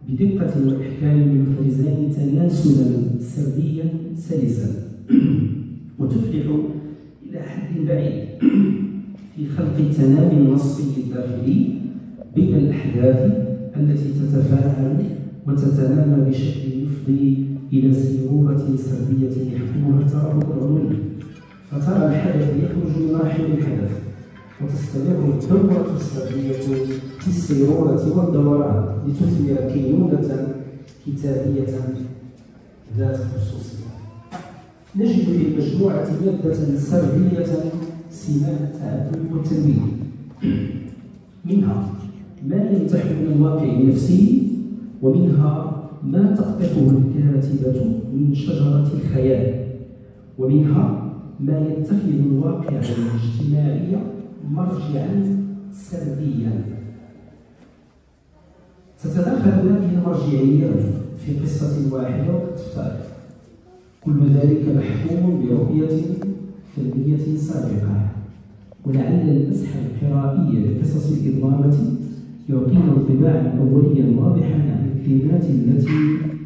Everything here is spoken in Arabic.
بدقة وإحكام يفرزان تناسلا سرديا سلسا، وتفلح إلى حد بعيد في خلق التنامي النصي الداخلي بين الأحداث التي تتفاعل وتتنامى بشكل يفضي إلى سيرورة سردية يحكمها الترابط العضوي، فترى الحدث يخرج من رحم الحدث وتستمر الدورة السردية في السيرورة والدوران لتثمر كينونة كتابية ذات خصوصية. نجد في المجموعة مادة سردية سمات التعدد والتنوين، منها ما ينتحل من الواقع النفسي، ومنها ما تقطفه الكاتبة من شجرة الخيال، ومنها ما يتخذ الواقع الاجتماعي مرجعا سرديا. تتداخل هذه المرجعيات في قصة واحدة وتفترق، كل ذلك محكوم برؤية فنية سابقة، ولعل المسح القرائي لقصص الإضرامة يعطينا انطباعا أوليا واضحا عن الكلمات التي